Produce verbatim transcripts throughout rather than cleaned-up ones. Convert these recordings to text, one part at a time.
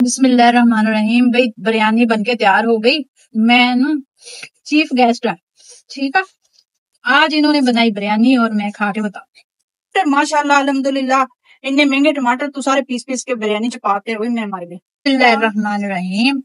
बिस्मिल्लाहिर्रहमानिर्रहीम। भाई बिरयानी बनके तैयार हो गई। मैं ना चीफ गेस्ट है, ठीक है। आज इन्होंने बनाई बिरयानी और मैं खा के बताऊंगी। माशाल्लाह अल्हम्दुलिल्लाह, इतने महंगे टमाटर तो सारे पीस पीस के बिरयानी चपाते हुए मैं मर गई। बिस्मिल्लाहिर्रहमानिर्रहीम।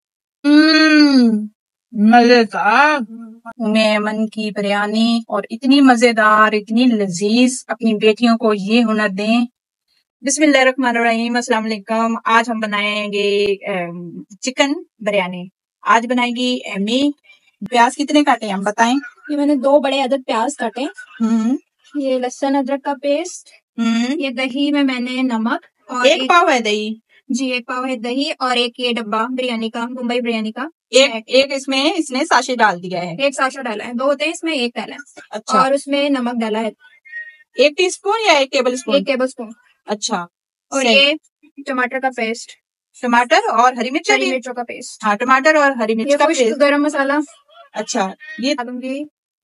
हम्म मजेदार मेमन की बिरयानी, और इतनी मजेदार, इतनी लजीज। अपनी बेटियों को ये हुनर दें। बिस्मिल्लाहिर्रहमानिर्रहीम, अस्सलाम वालेकुम। आज हम बनाएंगे चिकन बिरयानी। आज बनाएगी एमी। प्याज कितने काटे हम बताएं? ये मैंने दो बड़े अदद प्याज काटे। हम्म ये लहसुन अदरक का पेस्ट। हम्म ये दही में मैंने नमक और एक, एक पाव है दही। जी एक पाव है दही, और एक ये डब्बा बिरयानी का, मुंबई बिरयानी का। एक एक इसमें इसने साशे डाल दिया है। एक साशा डाला है, दो होते हैं इसमें, एक डाला है। अच्छा। और उसमें नमक डाला है एक टीस्पून या एक टेबल स्पून? एक टेबल स्पून। अच्छा। और ये टमाटर का पेस्ट, टमाटर और हरी मिर्च, हरी मिर्चों का पेस्ट। हाँ, टमाटर और हरी मिर्च का पेस्ट। गरम मसाला। अच्छा, ये डालूंगी।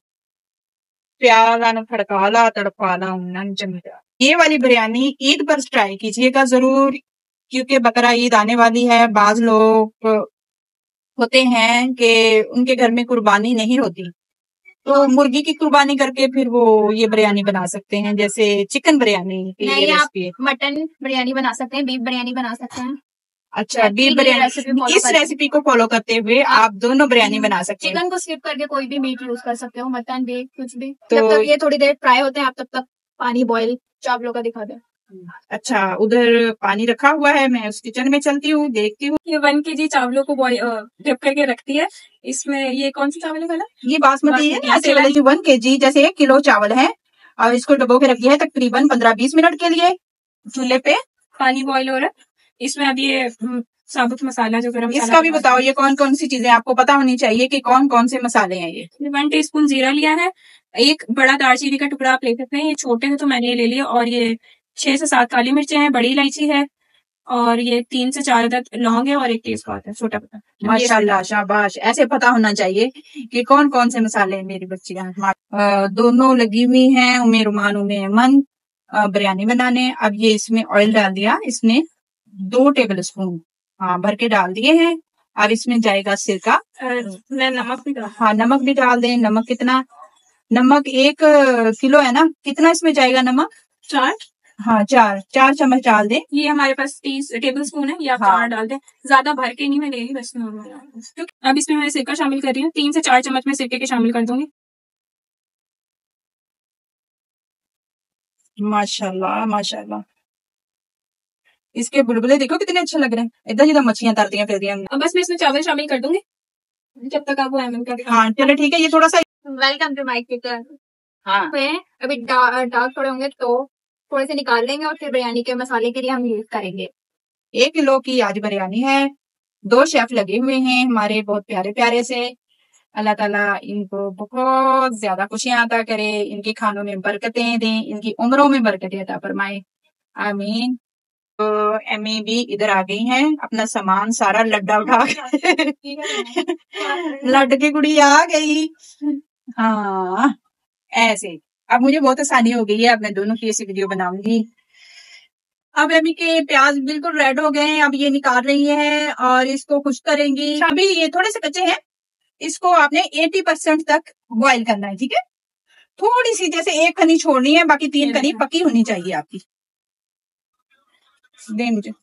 प्याज खड़काला तड़काला। ये वाली बिरयानी ईद पर ट्राई कीजिएगा जरूर, क्योंकि बकरा ईद आने वाली है। बाज लोग होते हैं कि उनके घर में कुर्बानी नहीं होती, तो मुर्गी की कुर्बानी करके फिर वो ये बिरयानी बना सकते हैं, जैसे चिकन बिरयानी की ये रेसिपी है। मटन बिरयानी बना सकते हैं, बीफ बिरयानी बना सकते हैं। अच्छा, बीफ बिरयानी, इस रेसिपी को फॉलो करते हुए आप दोनों बिरयानी बना सकते हैं। चिकन को स्किप करके कोई भी मीट यूज कर सकते हो, मटन भी, कुछ भी। तो जब तक ये थोड़ी देर फ्राई होते हैं, आप तब तक पानी बॉईल चावलों का दिखा दें। अच्छा, उधर पानी रखा हुआ है, मैं उस किचन में चलती हूँ, देखती हूँ। ये वन के जी चावलों को बॉईल डिप करके रखती है। इसमें ये कौन सी चावल है वाला? ये बासमती है, ऐसे वाला। ये वन के जी जैसे एक किलो चावल है, और इसको डबो के रख दिया है तकरीबन पंद्रह बीस मिनट के लिए चूल्हे पे। पानी बॉईल हो रहा है। इसमें अब ये साबुत मसाला जो गरम मसाला, इसका भी बताओ, ये कौन कौन सी चीजें आपको पता होनी चाहिए कि कौन कौन से मसाले हैं। ये वन टी स्पून जीरा लिया है, एक बड़ा दालचीनी का टुकड़ा आप ले सकते हैं, ये छोटे हैं तो मैंने ये ले लिया। और ये छह से सात काली मिर्चें हैं, बड़ी इलायची है, और ये तीन से चार अदद लौंग है, और एक तेजपात है, छोटा पत्ता। माशाल्लाह, शाबाश। ऐसे पता होना चाहिए कि कौन कौन से मसाले हैं। मेरी बच्चियां दोनों लगी हुई हैं, उमे रुमान उमे मन बिरयानी बनाने। अब ये इसमें ऑयल डाल दिया, इसने दो टेबल स्पून हाँ भर के डाल दिए हैं। अब इसमें जाएगा सिरका। मैं नमक भी डाल, हाँ नमक भी डाल दें। नमक कितना? नमक एक किलो है ना, कितना इसमें जाएगा नमक? चार। हाँ, चार चार चम्मच डाल दें। ये हमारे पास तीस टेबल स्पून है, या हाँ। चार डाल दें, ज्यादा भर के नहीं मैं ले रही, बस नॉर्मल। अब इसमें मैं सिरका शामिल कर रही हूँ, तीन से चार चम्मच में सिरके के शामिल कर दूंगी। माशाल्लाह माशाल्लाह, इसके बुलबुले देखो कितने अच्छे लग रहे हैं, इधर जिधर मछलियां तरती हैं फिर दिया। अब बस मैं इसमें चावल शामिल कर दूंगी जब तक आप वो एमन का। हाँ चलो ठीक है, ये थोड़ा सा। Welcome to my kitchen. हाँ, अभी डार्क थोड़े होंगे तो थोड़े से निकाल लेंगे, और फिर बिरयानी के मसाले के लिए हम यूज करेंगे। एक किलो की आज बिरयानी है। दो शेफ लगे हुए हैं हमारे, बहुत प्यारे प्यारे से। अल्लाह ताला इनको बहुत ज्यादा खुशियां अता करे, इनके खानों में बरकतें दें, इनकी उम्रों में बरकतें अता फरमाए, आमीन। तो एमी भी इधर आ गई हैं, अपना सामान सारा लड्डा उठा लड्ड की कुड़ी आ गई। हाँ ऐसे अब मुझे बहुत आसानी हो गई है, अब मैं दोनों की ऐसी वीडियो बनाऊंगी। अब एमी के प्याज बिल्कुल रेड हो गए हैं, अब ये निकाल रही है और इसको खुश करेंगी। अभी ये थोड़े से कच्चे हैं, इसको आपने अस्सी परसेंट तक बॉईल करना है, ठीक है। थोड़ी सी जैसे एक खनी छोड़नी है, बाकी तीन खनी पकी होनी चाहिए आपकी। दे मुझे,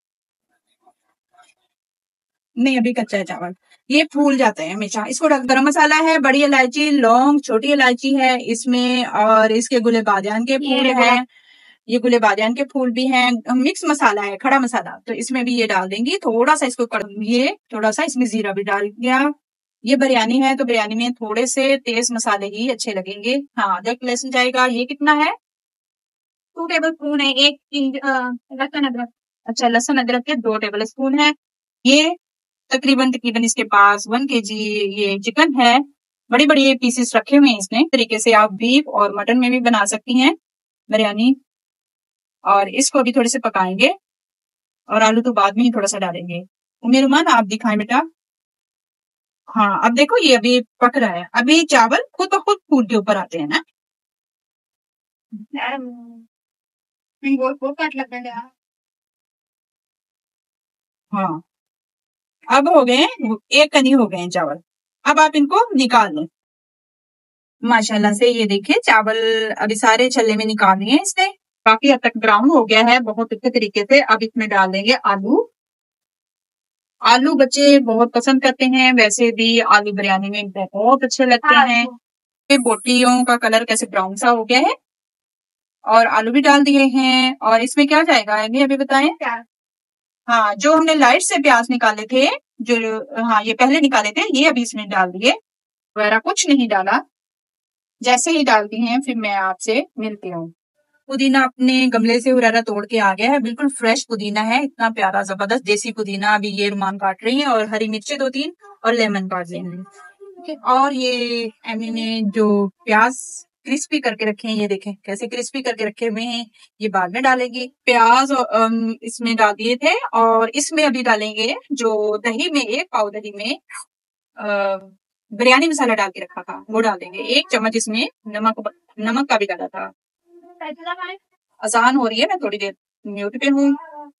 नहीं अभी कच्चा है चावल, ये फूल जाता है हमेशा। इसको गरम मसाला है, बड़ी इलायची, लौंग, छोटी इलायची है इसमें, और इसके गुले बादियान के फूल हैं, ये गुले बादियान के फूल भी हैं। मिक्स मसाला है, खड़ा मसाला, तो इसमें भी ये डाल देंगी। थोड़ा सा इसको कर, ये थोड़ा सा इसमें जीरा भी डाल दिया। ये बिरयानी है तो बिरयानी में थोड़े से तेज मसाले ही अच्छे लगेंगे। हाँ, अदरक लहसुन जाएगा, ये कितना है? टू टेबल स्पून है। एक लहसुन अदरक, अच्छा लहसुन अदरक के दो टेबल स्पून है। ये तकरीबन तकरीबन इसके पास वन के जी ये चिकन है। बड़ी बड़ी ये पीसेस रखे हुए हैं इसने। तरीके से आप बीफ और मटन में भी बना सकती हैं बिरयानी। और इसको भी थोड़े से पकाएंगे, और आलू तो बाद में ही थोड़ा सा डालेंगे। उम्मीद रुमान आप दिखाएं बेटा। हाँ अब देखो ये अभी पक रहा है, अभी चावल खुद ब खुद फूल के ऊपर आते हैं ना। हाँ, अब हो गए एक कनी हो गए हैं चावल। अब आप इनको निकाल लें। माशाल्लाह से ये देखिए चावल अभी सारे छल्ले में निकाल लिए इसने, काफी हद तक ब्राउन हो गया है बहुत अच्छे तरीके से। अब इसमें डाल देंगे आलू। आलू बच्चे बहुत पसंद करते हैं, वैसे भी आलू बिरयानी में बहुत अच्छे लगते हैं। ये बोटियों का कलर कैसे ब्राउन सा हो गया है और आलू भी डाल दिए हैं। और इसमें क्या जाएगा अभी अभी बताएं। हाँ, जो हमने लाइट से प्याज निकाले थे, जो हाँ ये पहले निकाले थे, ये अभी इसमें डाल दिए। वगैरह कुछ नहीं डाला, जैसे ही डालती हैं फिर मैं आपसे मिलती हूँ। पुदीना अपने गमले से हुरारा तोड़ के आ गया है, बिल्कुल फ्रेश पुदीना है, इतना प्यारा जबरदस्त देसी पुदीना। अभी ये रुमान काट रही है और हरी मिर्चें दो तीन और लेमन काट लेंगे। और ये एमी ने जो प्याज क्रिस्पी करके रखे हैं, ये देखें कैसे क्रिस्पी करके रखे हुए हैं, ये बाद में डालेंगे। प्याज और इसमें डाल दिए थे और इसमें अभी डालेंगे जो दही में, एक पाव दही में अः बिरयानी मसाला डाल के रखा था वो डाल देंगे। एक चम्मच इसमें नमक नमक का भी डाला था। आसान हो रही है, मैं थोड़ी देर म्यूट पे हूँ।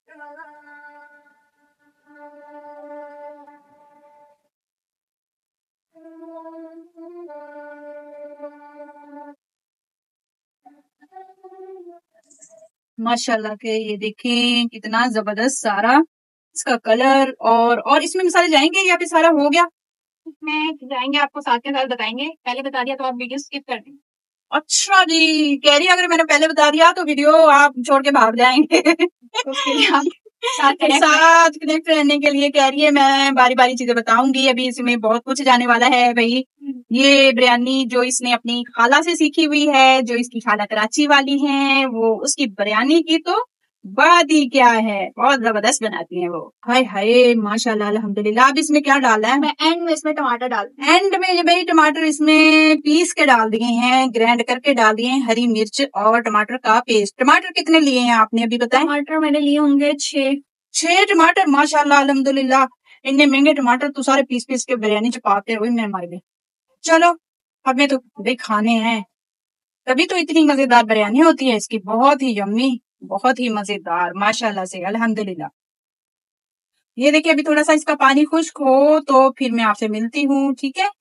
माशाल्लाह के ये देखें कितना जबरदस्त सारा इसका कलर। और और इसमें मसाले जाएंगे या फिर सारा हो गया? इसमें जाएंगे, आपको साथ के साथ बताएंगे। पहले बता दिया तो आप वीडियो स्किप कर दें। अच्छा जी, कह रही है अगर मैंने पहले बता दिया तो वीडियो आप छोड़ के भाग जाएंगे। उसके लिए आप साथ कनेक्ट रहने के लिए कह रही है मैं बारी बारी चीजें बताऊंगी। अभी इसमें बहुत कुछ जाने वाला है भाई। ये बिरयानी जो इसने अपनी खाला से सीखी हुई है, जो इसकी खाला कराची वाली है, वो उसकी बिरयानी की तो बात ही क्या है, बहुत जबरदस्त बनाती हैं वो। हाय हाय माशाल्लाह अल्हम्दुलिल्लाह। अब इसमें क्या डाला है? मैं एंड में इसमें टमाटर डाल एंड में ये भाई टमाटर इसमें पीस के डाल दिए हैं, ग्राइंड करके डाल दिए हैं, हरी मिर्च और टमाटर का पेस्ट। टमाटर कितने लिए हैं आपने अभी बताएं? टमाटर मैंने लिए होंगे छह छह टमाटर। माशाल्लाह अल्हम्दुलिल्लाह, इतने महंगे टमाटर तो सारे पीस पीस के बिरयानी चपाते हुए मैं मर गई। चलो हमें तो भाई खाने हैं, तभी तो इतनी मजेदार बिरयानी होती है इसकी, बहुत ही यम्मी, बहुत ही मजेदार माशाल्लाह से अल्हम्दुलिल्लाह। ये देखिए अभी थोड़ा सा इसका पानी खुश्क हो तो फिर मैं आपसे मिलती हूँ, ठीक है।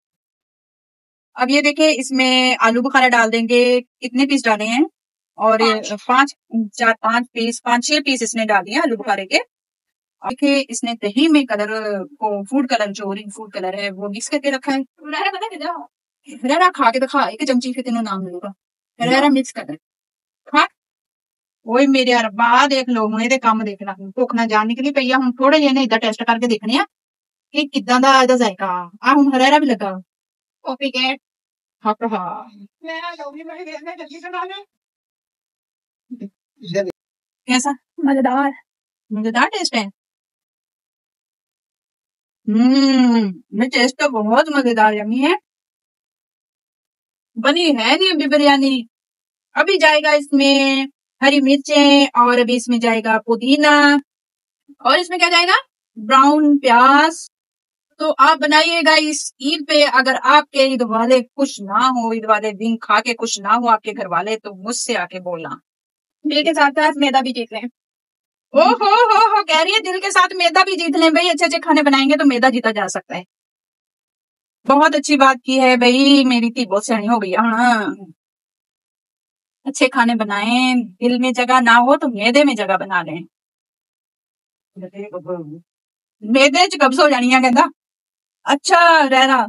अब ये देखिए इसमें आलू बुखारा डाल देंगे। कितने पीस डाले हैं? और पांच चार पांच पीस पांच छह पीस इसने डाल दिए आलू बुखारे के। देखिए इसने दही में कलर को, फूड कलर जो ऑरेंज फूड कलर है वो मिक्स करके रखा है। रेरा खा के दिखा, एक चमची फिर तेनों नाम मिलेगा। रेरा मिक्स कर खा ओए मेरे अरबा देख लो हुणे ते काम देखना, भुख ना जान निकली पई आ। हुण थोड़े ਜਿਹੇ ਨੇ इदा टेस्ट करके देखने आ कि किदां दा ਇਹਦਾ ਜ਼ਾਇਕਾ आ। हुण हरेरा भी लगा कॉफी कैट हक हा कैसा मजेदार मजेदार टेस्ट है। हम्म टेस्ट तो बहुत मजेदार यम्मी है। बनी है नहीं अभी बिरयानी, अभी जाएगा इसमें हरी मिर्चें और अभी इसमें जाएगा पुदीना और इसमें क्या जाएगा ब्राउन प्याज। तो आप बनाइएगा इस ईद पे। अगर आपके ईद वाले खुश ना हो, ईद वाले दिन खा के खुश ना हो आपके घर वाले, तो मुझसे आके बोलना। दिल के साथ साथ मैदा भी जीत लें। ओ हो हो हो कह रही है दिल के साथ मैदा भी जीत लें। भाई अच्छे अच्छे खाने बनाएंगे तो मैदा जीता जा सकता है। बहुत अच्छी बात की है भाई, मेरी धी बहुत सयानी हो गई है। हाँ अच्छे खाने बनाएं, दिल में जगह ना हो तो मैदे में जगह बना लें। मैदे च कब्ज हो जानी है कहता। अच्छा रहना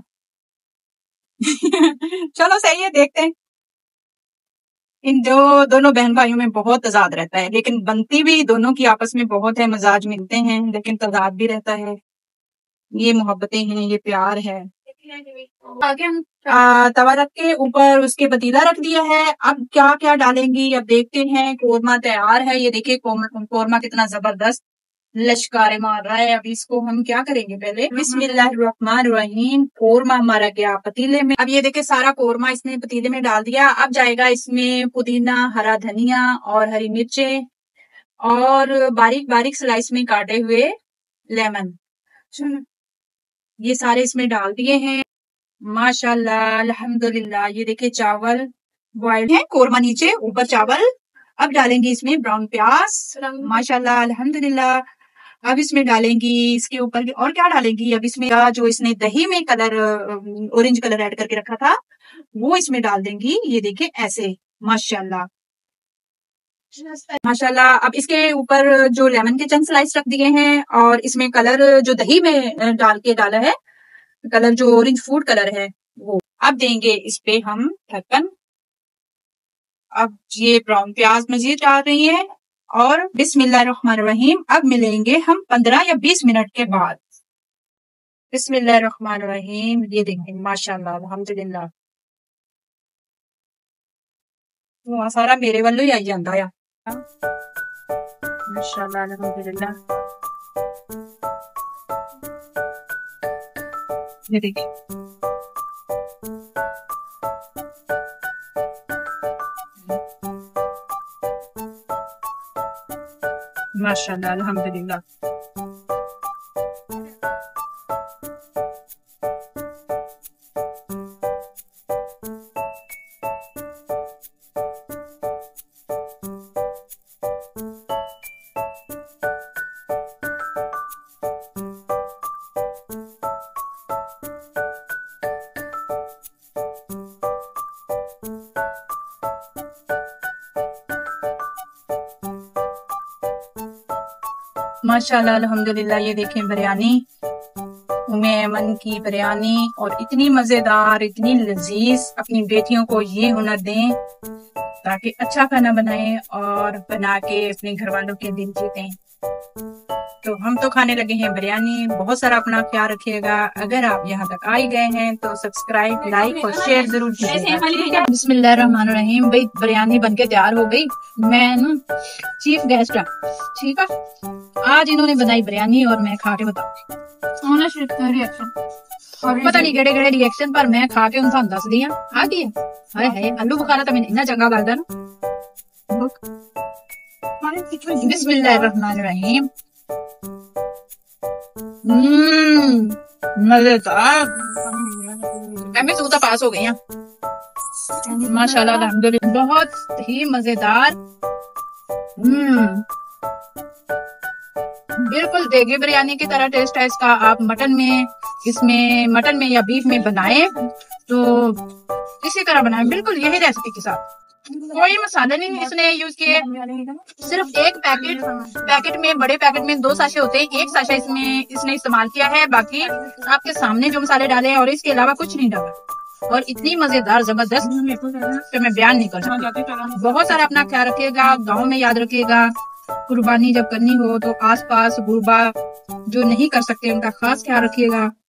चलो सही है, देखते हैं। इन जो दोनों बहन भाइयों में बहुत तजाद रहता है, लेकिन बनती भी दोनों की आपस में बहुत है, मजाज मिलते हैं लेकिन तजाद भी रहता है। ये मोहब्बतें हैं, ये प्यार है। आगे हम तवा रख के ऊपर उसके पतीला रख दिया है। अब क्या क्या डालेंगी अब देखते हैं। कोरमा तैयार है, ये देखिए कोरमा कितना जबरदस्त लश्कारे मार रहा है। अभी इसको हम क्या करेंगे, पहले बिस्मिल्लाहिर्रहमानिर्रहीम। कोरमा मारा गया पतीले में। अब ये देखिए सारा कोरमा इसने पतीले में डाल दिया। अब जाएगा इसमें पुदीना, हरा धनिया और हरी मिर्चें और बारीक बारीक स्लाइस में काटे हुए लेमन, ये सारे इसमें डाल दिए हैं। माशाल्लाह अल्हम्दुलिल्लाह। ये देखिए चावल बॉइल्ड है, कोरमा नीचे ऊपर चावल। अब डालेंगे इसमें ब्राउन प्याज। माशाल्लाह अल्हम्दुलिल्लाह। अब इसमें डालेंगी इसके ऊपर की- और क्या डालेंगी, अब इसमें जो इसने दही में कलर ऑरेंज कलर ऐड करके रखा था वो इसमें डाल देंगी। ये देखिए ऐसे, माशाल्लाह माशाल्लाह। अब इसके ऊपर जो लेमन के चंक स्लाइस रख दिए हैं और इसमें कलर जो दही में डाल के डाला है, कलर जो ऑरेंज फूड कलर है वो। अब देंगे इस पे हम ढक्कन। अब ये ब्राउन प्याज मजीद डाल रही है और बिस्मिल्लाहिर्रहमानिर्रहीम। अब मिलेंगे हम पंद्रह या बीस मिनट के बाद। बिस्मिल्लाहिर्रहमानिर्रहीम। ये देखें माशाल्लाह अल्हम्दुलिल्लाह, वो सारा मेरे वालों ही आई जाता है माशाल्लाह अल्हम्दुलिल्लाह। ये देखिए माशाल्लाह अल्हम्दुलिल्लाह। माशाल्लाह अल्हम्दुलिल्लाह। ये देखें बिरयानी, उम्मे ऐमन की बिरयानी, और इतनी मजेदार, इतनी लजीज। अपनी बेटियों को ये हुनर दें ताकि अच्छा खाना बनाएं और बना के अपने घर वालों के दिल जीतें। तो हम तो खाने लगे हैं बिरयानी। बहुत सारा अपना ख्याल रखिएगा। अगर आप यहाँ तक आ ही गए हैं तो सब्सक्राइब, लाइक और शेयर जरूर कीजिएगा। बिस्मिल्लाहिर्रहमानिर्रहीम। भाई बिरयानी बनके तैयार हो गई। मैं ना चीफ गेस्ट है, ठीक है। आज इन्होंने बनाई बिरयानी और मैं खा के बताऊंगी। पता नहीं केड़े केड़े रिएक्शन, पर मैं खा के उनसे दस दिया आ गई। हाय हाय, आलू बुखारा तो मैंने इतना चंगा लगता ना। बिस्मिल्लाहिर्रहमानिर्रहीम। मजेदार, मैं तो पास हो गई हूँ माशाल्लाह अल्हम्दुलिल्लाह। बहुत ही मजेदार। हम्म बिल्कुल देगी बिरयानी की तरह टेस्ट है इसका। आप मटन में, इसमें मटन में या बीफ में बनाएं तो इसी तरह बनाएं, बिल्कुल यही रेसिपी के साथ। कोई मसाले नहीं इसने यूज किए, सिर्फ एक पैकेट पैकेट में, बड़े पैकेट में दो साशे होते हैं, एक साशा इसमें इसने इस्तेमाल किया है। बाकी आपके सामने जो मसाले डाले हैं और इसके अलावा कुछ नहीं डाला। और इतनी मजेदार जबरदस्त कि मैं बयान नहीं कर सकती। बहुत सारा अपना ख्याल रखिएगा। गाँव में याद रखिएगा, कुर्बानी जब करनी हो तो आसपास गुरबा जो नहीं कर सकते उनका खास ख्याल रखिएगा।